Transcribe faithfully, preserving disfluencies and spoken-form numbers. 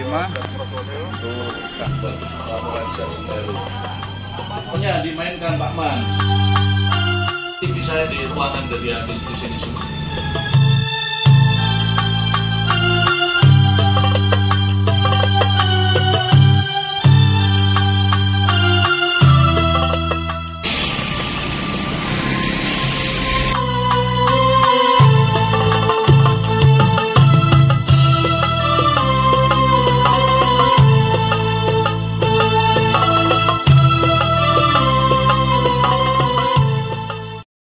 pertama untuk sahabat Semeru. Pokoknya dimainkan Pak Man. T V saya di ruangan dari Agen di sini semua.